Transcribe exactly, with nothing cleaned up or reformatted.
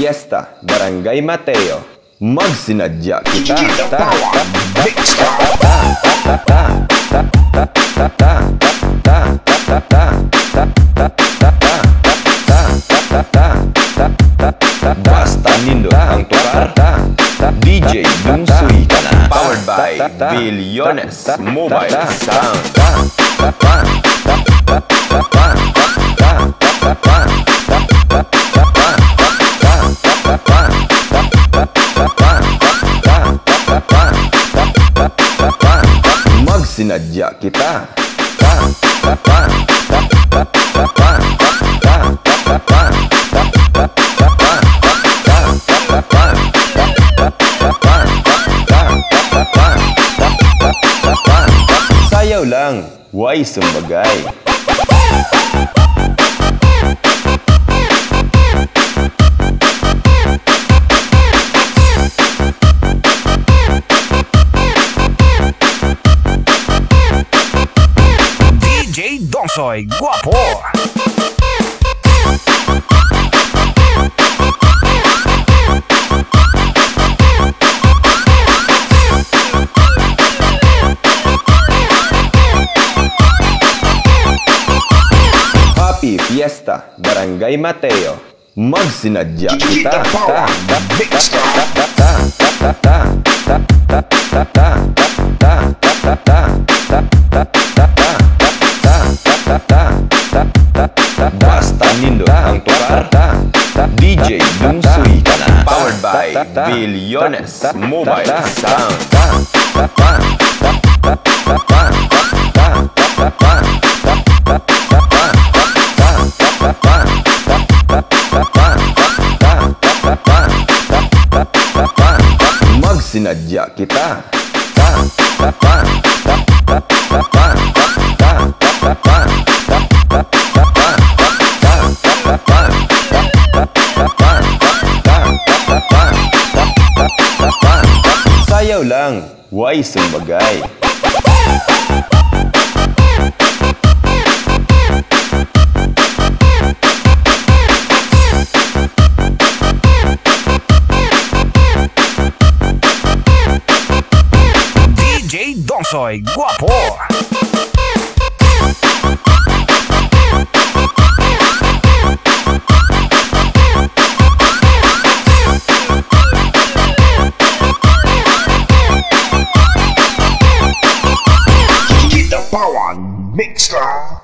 Fiesta Barangay Mateo, magsinadya kita. Ta, ta, ta, ta, ta, ta, ta, ta, ta, ta, ta, basta nindot ang tukar. D J Bungsuy ka na. Powered by Bilyones Mobile Sound. Magsinadya kita. Sayaw lang, why sumbagay? D J Dongsoy Guapo. Happy Fiesta Barangay Mateo, magsinadya kita. Ta, ta, basta nindot ang tukar. D J Bungsuy ka na. Powered by Bilyones Mobile Sound. Magsinadya kita. Sayaw lang, why sumbagay? D J Dongsoy Guapo. Get the power mixer.